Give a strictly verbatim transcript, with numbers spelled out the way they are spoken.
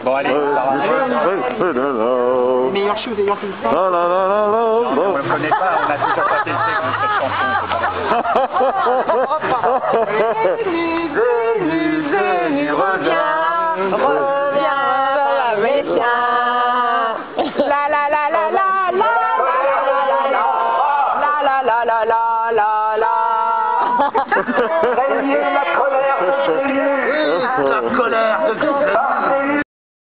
Bon, allez, meilleur show ayant fait ça. on ne le connaît pas, on a toujours pas testé que cette chanson. Jésus, Jésus, reviens, reviens vers la Messia. La la la la la la la la la la la la la la la la.